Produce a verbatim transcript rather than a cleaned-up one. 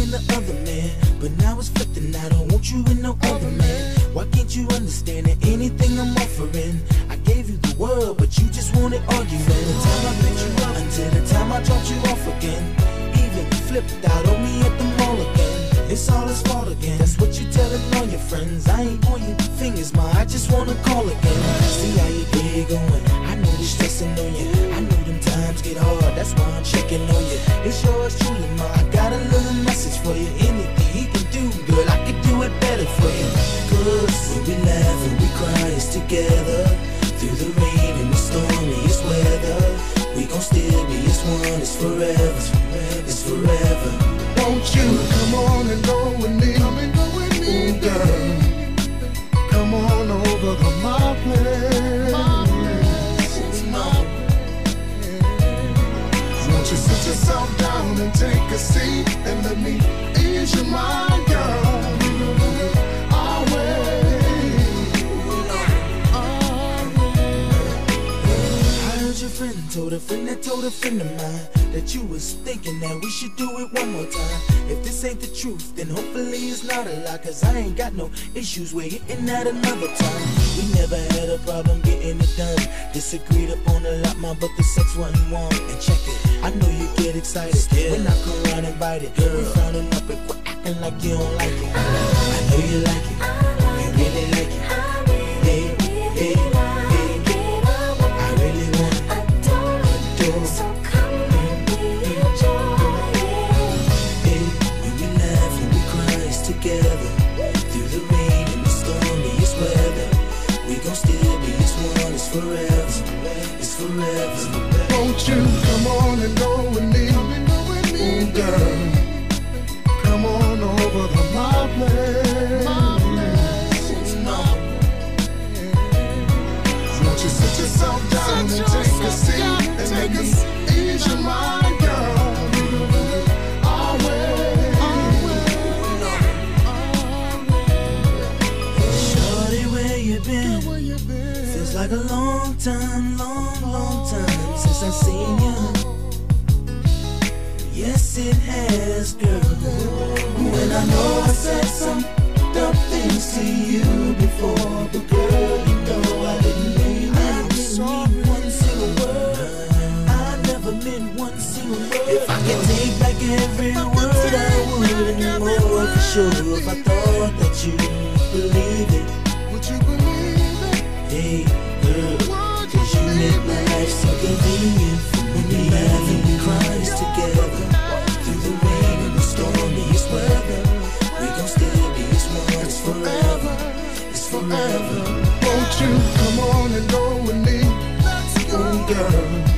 in the other man, but now it's flipped and I don't want you in no other man. Why can't you understand that anything I'm offering, I gave you the world, but you just wanted argument. From the time I picked you up until the time I dropped you off again, even flipped out on me at the mall again. It's all his fault again. That's what you telling all your friends. I ain't on your fingers, ma. I just wanna call again. See how your day going. I know this stressing on you. I know them times get hard. That's why I'm checking on you. It's yours truly, ma. I got a little message for you. Anything he can do, girl, I can do it better for you. Cause when we laugh and we cry, it's together. Through the rain and the stormiest weather, we gon' still be as one. It's forever. It's forever. Won't you come on and go with me? Come and go with me, ooh, girl. Come on over to my place. My place. My place. Won't you sit yourself down and take a seat and let me ease your mind, girl? I'll wait. I'll wait. I heard your friend told a friend that told a friend of mine that you was thinking that we should do it one more time. If this ain't the truth, then hopefully it's not a lie. Cause I ain't got no issues with hitting that another time. We never had a problem getting it done. Disagreed upon a lot, ma, but the sex wasn't warm. And check it, I know you get excited when I come around and bite it. Girl, we frowning up and quit acting like you don't like it. I know you like it, you really like it. Hey, hey, hey, I really want it. Adore. So come and be a joy. Hey, when we laugh and we cry, it's together. Through the rain and the stormiest weather, we gon' still be as one. It's forever. It's forever. Won't you come on and go with me? Ooh, girl. Come on over to my place. My place. Won't you sit yourself down and take a seat and let me ease your mind, girl? I'll wait. Shorty, where you been? Feels like a long time, long, long time since I've seen you. Yes, it has, girl. When I know I said some dumb things to you before, but girl, you know I didn't mean it. I didn't mean one single word. I never meant one single word. If I could take back every word, I would anymore for sure. If I thought that you believe it, Would you believe it? hey, girl, cause you make my life so convenient for me. When we laugh and we cry, it's together. Through the rain and the stormiest weather, we gon' still be as one. It's forever. It's forever. Won't you come on and go with me? Ooh, girl.